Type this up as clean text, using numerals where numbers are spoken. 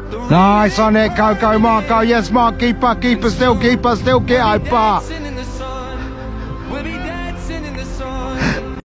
Nice on it, go, Marco. Yes, Mark, keeper, still, get Opa.